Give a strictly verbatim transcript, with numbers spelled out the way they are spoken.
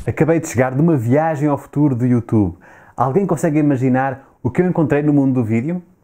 Acabei de chegar de uma viagem ao futuro do YouTube. Alguém consegue imaginar o que eu encontrei no mundo do vídeo?